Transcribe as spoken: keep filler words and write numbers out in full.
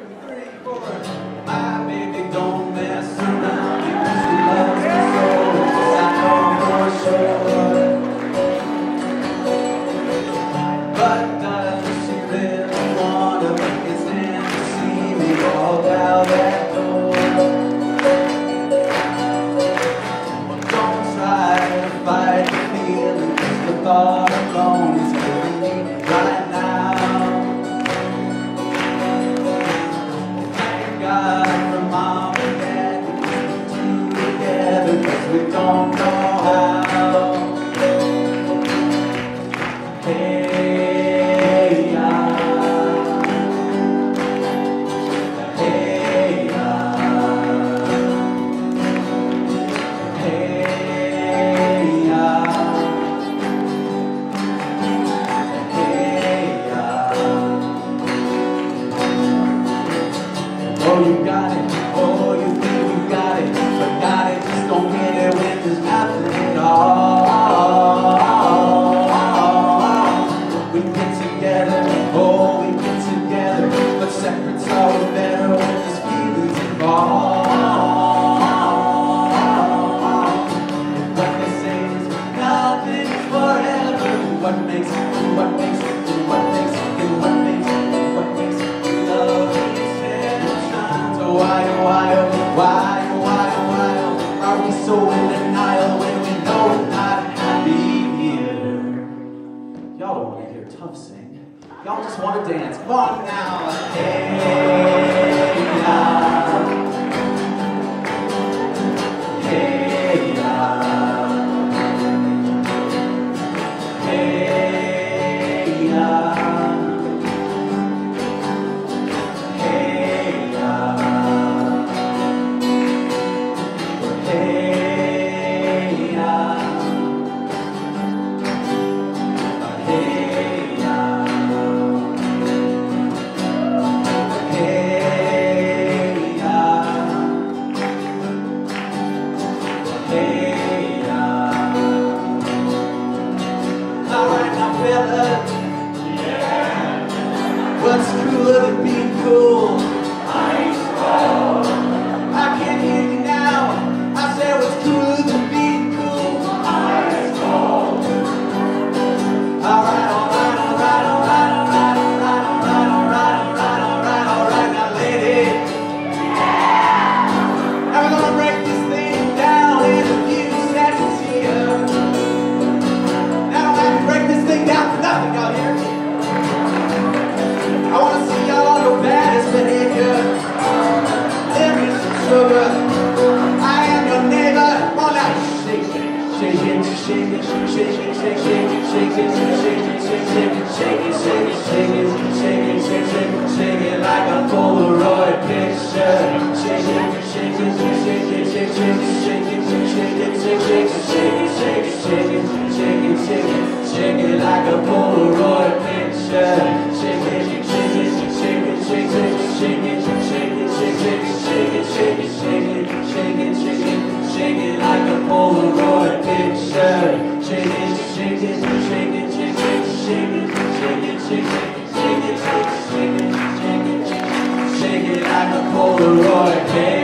three, four. My baby don't mess around because she loves me so. Yes, I know for sure. But does she really wanna make it stand to see me all out that door? Well, don't try to fight the feeling, 'cause the thought alone is killing me right now. Thank God for mom and dad to keep the two together, 'cause we don't know how. Hey, yeah. Hey, yeah. Hey, yeah. Hey, yeah. Oh, you got it. Oh, you think you got it, but got it. Just don't get it when there's nothing at all. We get together, oh, we get together, but separate's always better when there's feelings involved. And what they say is nothing's forever. What makes, what makes, what makes, and what makes, what makes love these times? So why, why, why, why, why are we so in denial when we know we're not happy here? Y'all don't want to hear tough sing. Y'all just want to dance. Come on now. Hey, yeah. Hey, yeah. Hey, yeah. Hey, yeah. Hey, yeah. Hey, yeah. Hey, yeah. Hey, yeah. All right now, fellas. Yeah. What's cooler than being cool? Ice cold. I can't hear you now. I said what's cooler than being cool? Ice cold. All right, all right, all right, all right, all right, all right, all right, all right, all right, all right, all right, now, lady. Yeah. Now we're gonna break this thing down in a few seconds here. Now I can break this thing down for nothing, y'all hear? I wanna see y'all on your baddest behavior. Give me some sugar. I am your neighbor. Come on now, shake it, shake it, shake it, shake it, shake it, shake it, shake it, shake it, shake it, shake it, shake it, shake it, shake it, shake it, shake it like a Polaroid picture. Shake it, shake it, shake it, shake it, shake it, shake it, shake it, shake it, shake it, shake it, shake it, shake it, shake it like a Polaroid picture. Shake it, shake it, shake it, shake it, shake it, shake it, shake it, shake it, shake it, shake it, shake it, shake it, shake it like a Polaroid picture. Shake it, shake it, shake it, shake it, shake it, shake it, shake it, shake it, shake it, shake it, shake it, shake it like a Polaroid picture.